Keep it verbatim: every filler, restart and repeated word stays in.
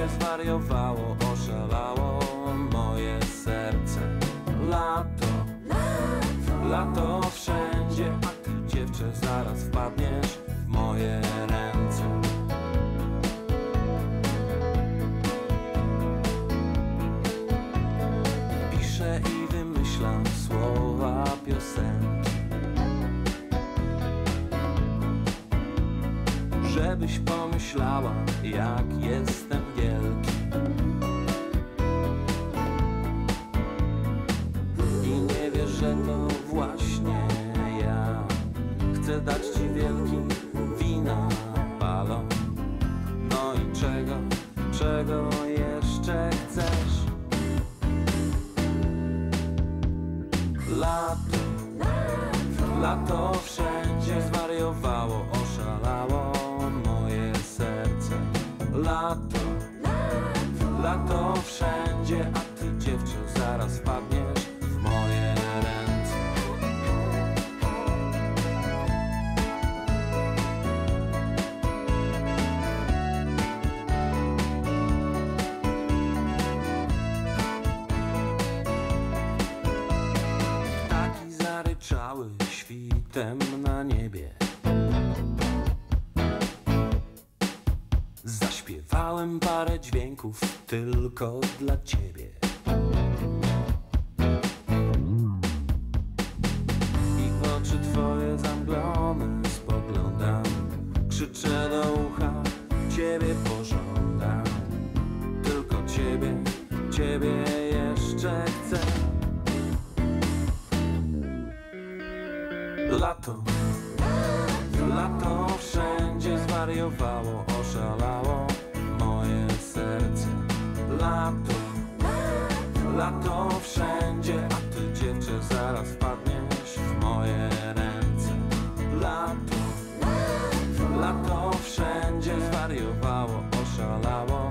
wszędzie zwariowało, oszalało moje serce. Lato, lato, lato wszędzie, a ty, dziewczę, zaraz wpadniesz w moje ręce. Piszę i wymyślam słowa piosenki, żebyś pomyślała, jak jestem wielki. I nie wiesz, że to właśnie ja chcę dać ci wielki wina balon. No i czego, czego jeszcze chcesz? Lato, lato wszędzie zwariowało, oszalało moje serce. Lato, lato wszędzie, a ty, dziewczę, zaraz wpadniesz w moje ręce. Ptaki zaryczały świtem na niebie. Zaśpiewałem parę dźwięków tylko dla ciebie. I w oczy twoje zamglone spoglądam, krzyczę do ucha, ciebie pożądam. Tylko ciebie, ciebie jeszcze chcę. Lato, lato wszędzie zwariowało, oszalało moje serce. Lato, lato wszędzie, a ty, dziewczę, zaraz wpadniesz w moje ręce. Lato, lato wszędzie zwariowało, oszalało